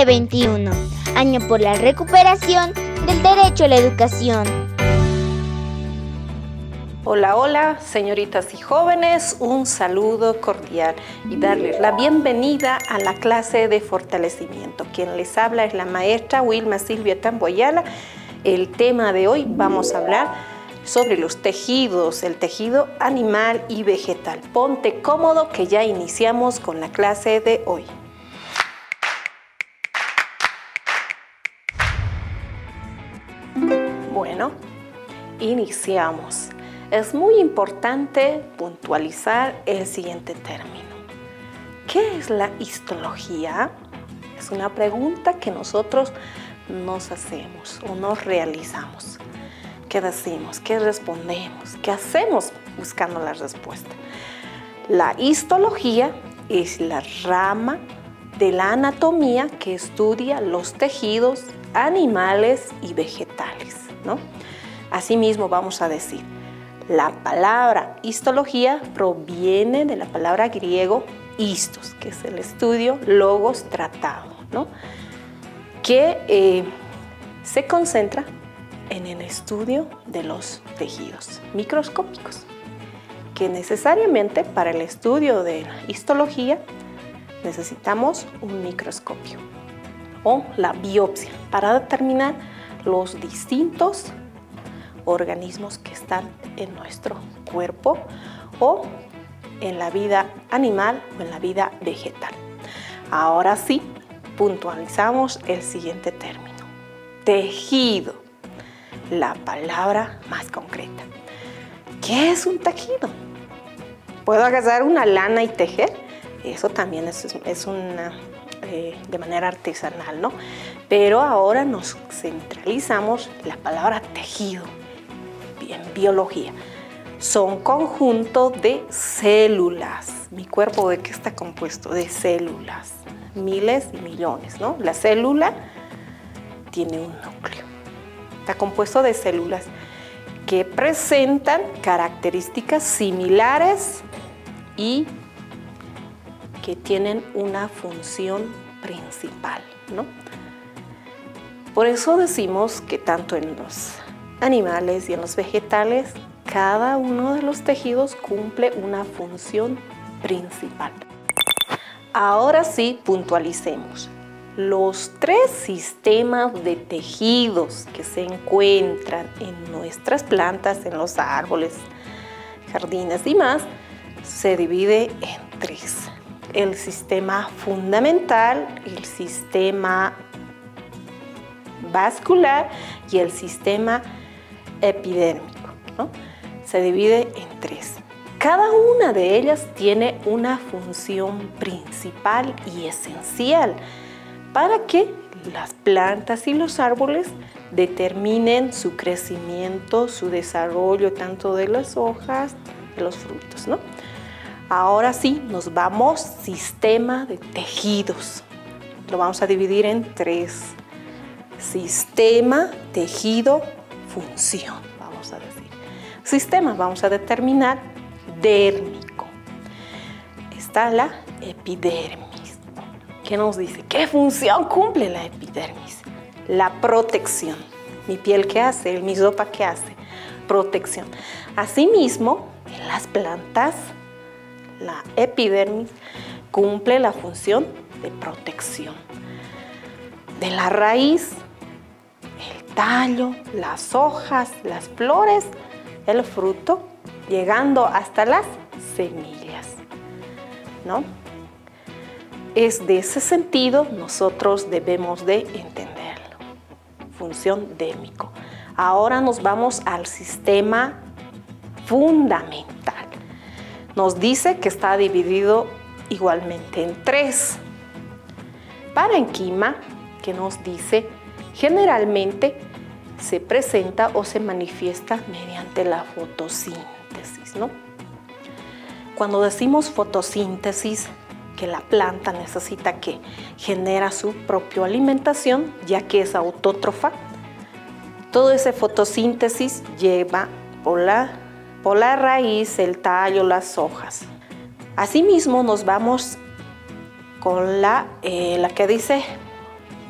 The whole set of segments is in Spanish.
2021, año por la recuperación del derecho a la educación. Hola, hola, señoritas y jóvenes, un saludo cordial y darles la bienvenida a la clase de fortalecimiento. Quien les habla es la maestra Wilma Silvia Tamboyala. El tema de hoy vamos a hablar sobre los tejidos, el tejido animal y vegetal. Ponte cómodo que ya iniciamos con la clase de hoy. Bueno, iniciamos. Es muy importante puntualizar el siguiente término. ¿Qué es la histología? Es una pregunta que nosotros nos hacemos o nos realizamos. ¿Qué decimos? ¿Qué respondemos? ¿Qué hacemos buscando la respuesta? La histología es la rama de la anatomía que estudia los tejidos animales y vegetales, ¿no? Asimismo vamos a decir, la palabra histología proviene de la palabra griego histos, que es el estudio, logos, tratado, ¿no? Que se concentra en el estudio de los tejidos microscópicos, que necesariamente para el estudio de la histología necesitamos un microscopio o la biopsia para determinar los distintos organismos que están en nuestro cuerpo o en la vida animal o en la vida vegetal. Ahora sí, puntualizamos el siguiente término. Tejido, la palabra más concreta. ¿Qué es un tejido? ¿Puedo agarrar una lana y tejer? Eso también es una de manera artesanal, ¿no? Pero ahora nos centralizamos la palabra tejido. En biología, son conjunto de células. Mi cuerpo, ¿de qué está compuesto? De células, miles y millones, ¿no? La célula tiene un núcleo, está compuesto de células que presentan características similares y que tienen una función principal, ¿no? Por eso decimos que tanto en los animales y en los vegetales, cada uno de los tejidos cumple una función principal. Ahora sí, puntualicemos. Los tres sistemas de tejidos que se encuentran en nuestras plantas, en los árboles, jardines y más, se divide en tres. El sistema fundamental, el sistema vascular y el sistema epidérmico, ¿no? Se divide en tres. Cada una de ellas tiene una función principal y esencial para que las plantas y los árboles determinen su crecimiento, su desarrollo, tanto de las hojas, de los frutos, ¿no? Ahora sí, nos vamos sistema de tejidos. Lo vamos a dividir en tres. Sistema, tejido, función, vamos a decir. Sistema, vamos a determinar dérmico. Está la epidermis. ¿Qué nos dice? ¿Qué función cumple la epidermis? La protección. ¿Mi piel qué hace? ¿Mi ropa qué hace? Protección. Asimismo, en las plantas, la epidermis cumple la función de protección. De la raíz, el tallo, las hojas, las flores, el fruto, llegando hasta las semillas, ¿no? Es de ese sentido nosotros debemos de entenderlo. Función dérmico. Ahora nos vamos al sistema fundamental. Nos dice que está dividido igualmente en tres. Parenquima, que nos dice generalmente se presenta o se manifiesta mediante la fotosíntesis, ¿no? Cuando decimos fotosíntesis, que la planta necesita que genera su propia alimentación, ya que es autótrofa, todo ese fotosíntesis lleva por la raíz, el tallo, las hojas. Asimismo nos vamos con la que dice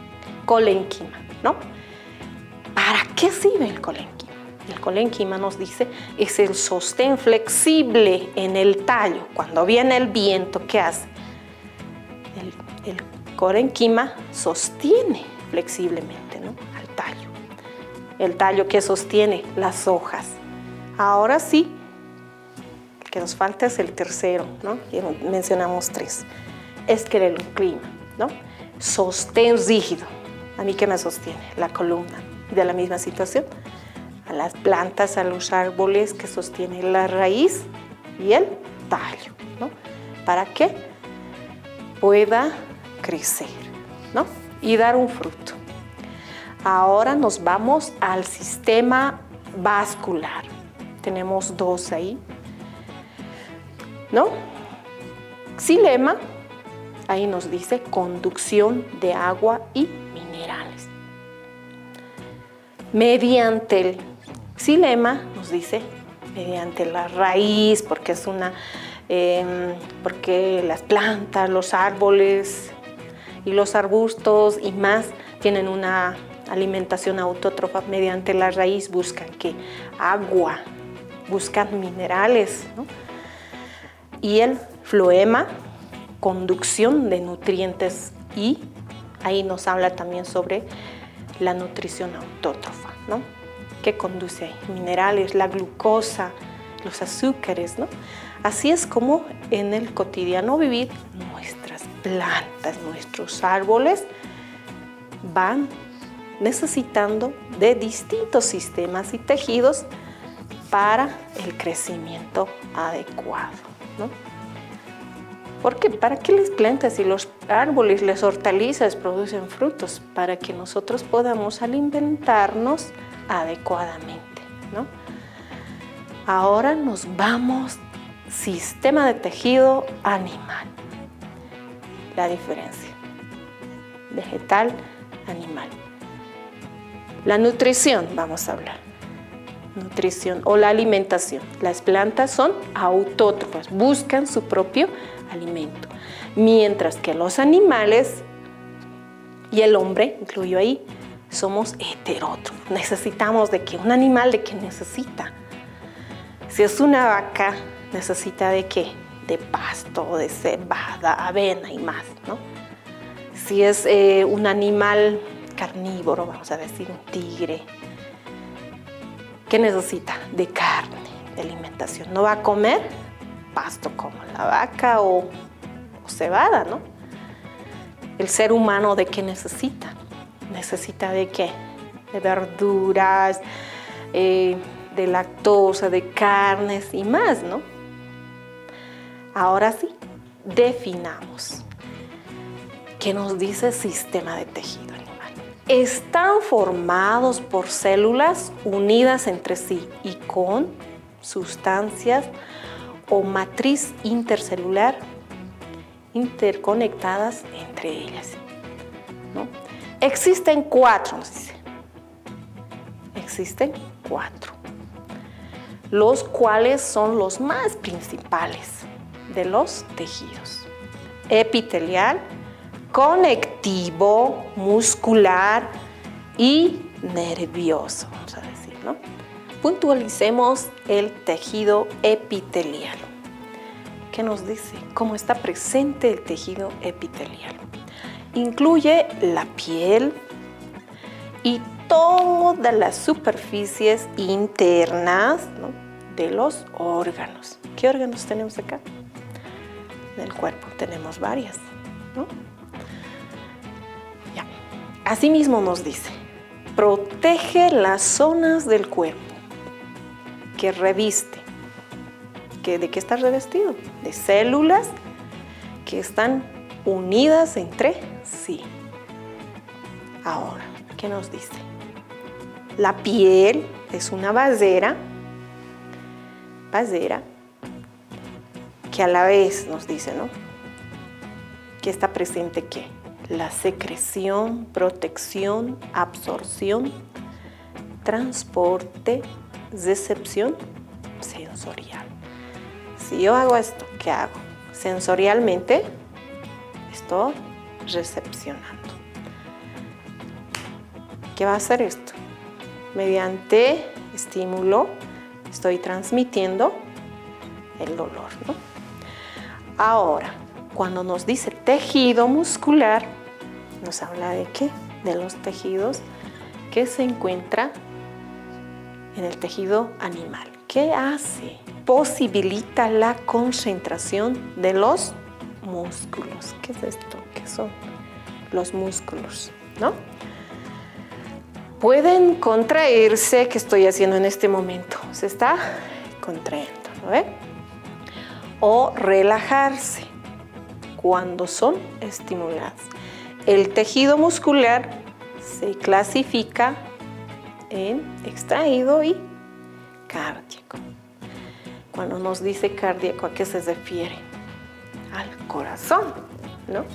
colénquima, ¿no? ¿Para qué sirve el colénquima? El colénquima nos dice es el sostén flexible en el tallo. Cuando viene el viento, ¿qué hace? El colénquima sostiene flexiblemente, ¿no?, al tallo. El tallo que sostiene las hojas. Ahora sí, el que nos falta es el tercero, ¿no? Mencionamos 3. Escleroclima, ¿no? Sostén rígido. ¿A mí qué me sostiene? La columna. Y de la misma situación, a las plantas, a los árboles que sostienen la raíz y el tallo, ¿no? Para que pueda crecer, ¿no?, y dar un fruto. Ahora nos vamos al sistema vascular. Tenemos 2 ahí, ¿no? Xilema, ahí nos dice conducción de agua y minerales. Mediante el xilema, nos dice, mediante la raíz, porque es porque las plantas, los árboles y los arbustos y más tienen una alimentación autótrofa. Mediante la raíz buscan ¿qué? Agua, buscan minerales, ¿no? Y el floema, conducción de nutrientes, y ahí nos habla también sobre la nutrición autótrofa, ¿no? ¿Qué conduce ahí? Minerales, la glucosa, los azúcares, ¿no? Así es como en el cotidiano vivir nuestras plantas, nuestros árboles van necesitando de distintos sistemas y tejidos para el crecimiento adecuado, ¿no? Porque ¿para qué las plantas y los árboles, las hortalizas producen frutos? Para que nosotros podamos alimentarnos adecuadamente, ¿no? Ahora nos vamos sistema de tejido animal. La diferencia vegetal, animal. La nutrición, vamos a hablar. Nutrición o la alimentación. Las plantas son autótrofas, buscan su propio alimento. Mientras que los animales y el hombre, incluyo ahí, somos heterótrofos. Necesitamos de qué, un animal de qué necesita. Si es una vaca, necesita de qué, de pasto, de cebada, avena y más, ¿no? Si es un animal carnívoro, vamos a decir un tigre, ¿qué necesita? De carne, de alimentación. No va a comer pasto como la vaca o cebada, ¿no? El ser humano, ¿de qué necesita? Necesita de qué? De verduras, de lactosa, de carnes y más, ¿no? Ahora sí, definamos. ¿Qué nos dice sistema de tejido animal? Están formados por células unidas entre sí y con sustancias o matriz intercelular interconectadas entre ellas, ¿no? Existen 4, nos dice. Existen 4, los cuales son los más principales de los tejidos: epitelial, conectivo, muscular y nervioso, vamos a decir, ¿no? Puntualicemos el tejido epitelial. ¿Qué nos dice? ¿Cómo está presente el tejido epitelial? Incluye la piel y todas las superficies internas, ¿no?, de los órganos. ¿Qué órganos tenemos acá? Del cuerpo tenemos varias, ¿no? Ya. Asimismo nos dice, protege las zonas del cuerpo que reviste. ¿De qué está revestido? De células que están unidas entre sí. Ahora, ¿qué nos dice? La piel es una basera que a la vez nos dice, ¿no?, que está presente ¿qué? La secreción, protección, absorción, transporte, recepción sensorial. Si yo hago esto, ¿qué hago? Sensorialmente estoy recepcionando. ¿Qué va a hacer esto? Mediante estímulo estoy transmitiendo el dolor, ¿no? Ahora, cuando nos dice tejido muscular, nos habla de qué? De los tejidos que se encuentran en el tejido animal. ¿Qué hace? Posibilita la concentración de los músculos. ¿Qué es esto? ¿Qué son los músculos? ¿No? Pueden contraerse, ¿qué estoy haciendo en este momento? Se está contrayendo, ¿no ve? O relajarse cuando son estimulados. El tejido muscular se clasifica en extraído y cardíaco. Cuando nos dice cardíaco, ¿a qué se refiere? Al corazón, ¿no?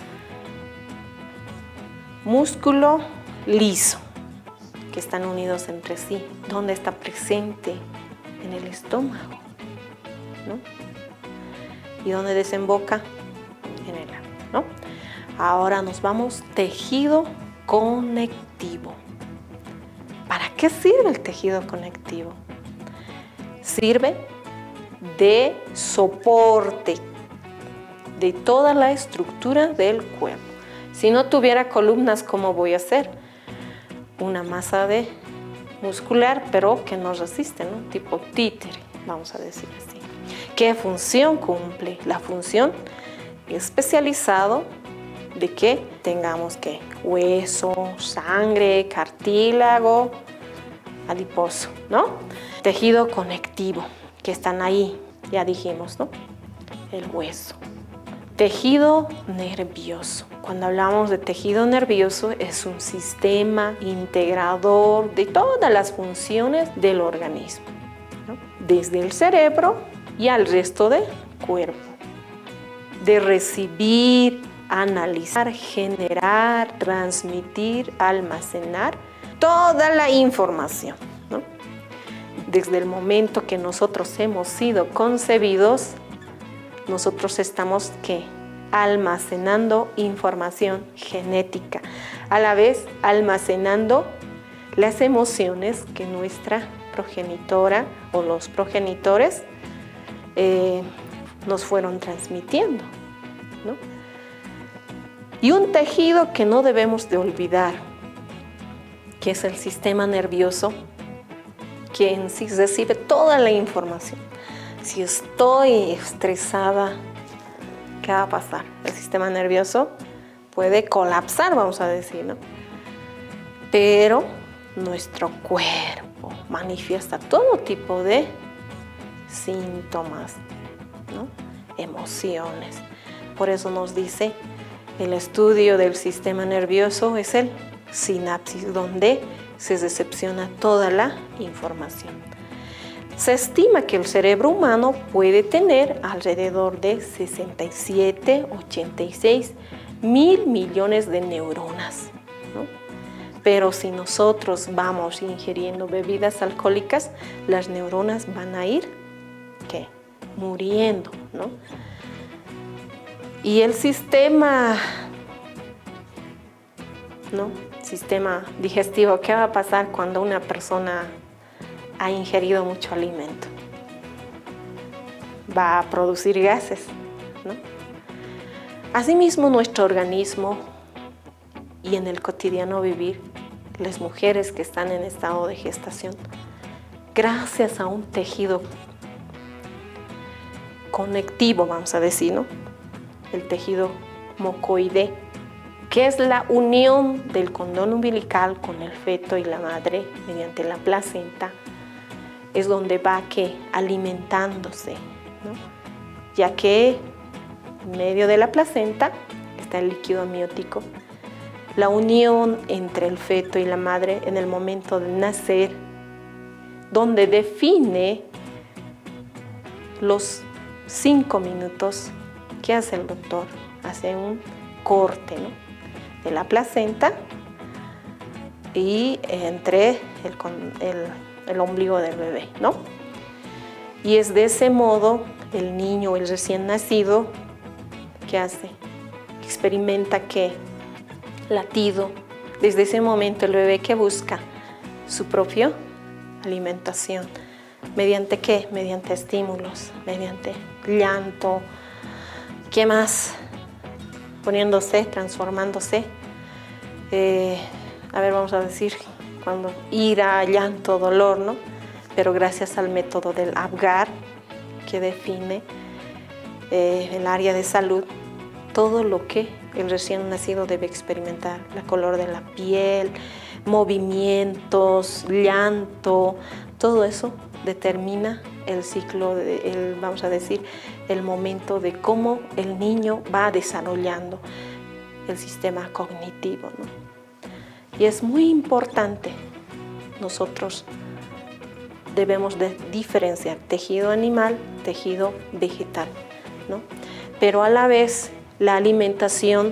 Músculo liso, que están unidos entre sí. ¿Dónde está presente? En el estómago, ¿no? ¿Y dónde desemboca? En el ano, ¿no? Ahora nos vamos tejido conectivo. ¿Para qué sirve el tejido conectivo? Sirve de soporte de toda la estructura del cuerpo. Si no tuviera columnas, ¿cómo voy a hacer? Una masa muscular, pero que no resiste, ¿no? Tipo títere, vamos a decir así. ¿Qué función cumple? La función especializado de que tengamos que hueso, sangre, cartílago, adiposo, ¿no? Tejido conectivo, que están ahí, ya dijimos, ¿no? El hueso. Tejido nervioso. Cuando hablamos de tejido nervioso, es un sistema integrador de todas las funciones del organismo, ¿no? Desde el cerebro y al resto del cuerpo. De recibir, analizar, generar, transmitir, almacenar toda la información, ¿no? Desde el momento que nosotros hemos sido concebidos, nosotros estamos ¿qué? Almacenando información genética, a la vez almacenando las emociones que nuestra progenitora o los progenitores nos fueron transmitiendo, ¿no? Y un tejido que no debemos de olvidar, que es el sistema nervioso, que en sí recibe toda la información. Si estoy estresada, ¿qué va a pasar? El sistema nervioso puede colapsar, vamos a decir, ¿no? Pero nuestro cuerpo manifiesta todo tipo de síntomas, ¿no? Emociones. Por eso nos dice, el estudio del sistema nervioso es el sinapsis, donde se recepciona toda la información. Se estima que el cerebro humano puede tener alrededor de 67, 86 mil millones de neuronas, ¿no? Pero si nosotros vamos ingiriendo bebidas alcohólicas, las neuronas van a ir, ¿qué? Muriendo, ¿no? Y el sistema, ¿no? Sistema digestivo, ¿qué va a pasar cuando una persona ha ingerido mucho alimento? Va a producir gases, ¿no? Asimismo, nuestro organismo y en el cotidiano vivir, las mujeres que están en estado de gestación, gracias a un tejido conectivo, vamos a decir, ¿no? El tejido mucoide, que es la unión del cordón umbilical con el feto y la madre mediante la placenta, es donde va alimentándose, ¿no? Ya que en medio de la placenta está el líquido amniótico. La unión entre el feto y la madre en el momento de nacer, donde define los 5 minutos. ¿Qué hace el doctor? Hace un corte, ¿no? De la placenta y entre el ombligo del bebé, ¿no? Y es de ese modo el niño, el recién nacido, ¿qué hace? Experimenta ¿qué? Latido, Desde ese momento el bebé que busca su propia alimentación. ¿Mediante qué? Mediante estímulos, mediante llanto. ¿Qué más? Poniéndose, transformándose. Vamos a decir, cuando ira, llanto, dolor, ¿no? Pero gracias al método del Apgar, que define el área de salud, todo lo que el recién nacido debe experimentar, el color de la piel, movimientos, llanto, todo eso determina el ciclo, vamos a decir, el momento de cómo el niño va desarrollando el sistema cognitivo, ¿no? Y es muy importante, nosotros debemos de diferenciar tejido animal, tejido vegetal, ¿no? Pero a la vez la alimentación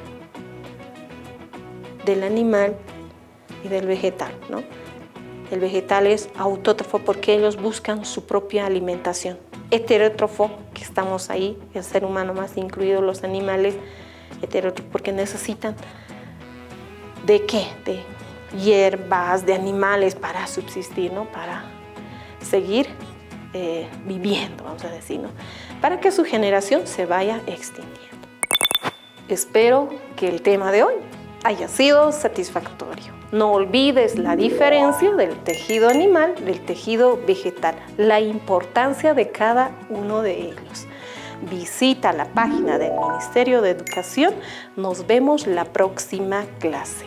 del animal y del vegetal, ¿no? El vegetal es autótrofo porque ellos buscan su propia alimentación. Heterótrofo, que estamos ahí, el ser humano más incluido los animales, heterótrofo porque necesitan ¿de qué? De hierbas, de animales para subsistir, ¿no? Para seguir viviendo, vamos a decir, ¿no? Para que su generación se vaya extinguiendo. Espero que el tema de hoy haya sido satisfactorio. No olvides la diferencia del tejido animal del tejido vegetal, la importancia de cada uno de ellos. Visita la página del Ministerio de Educación. Nos vemos la próxima clase.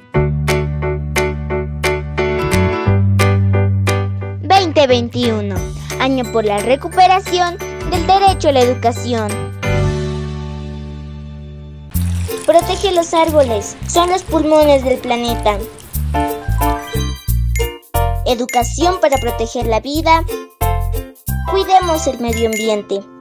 2021, año por la recuperación del derecho a la educación. Protege los árboles, son los pulmones del planeta. Educación para proteger la vida. Cuidemos el medio ambiente.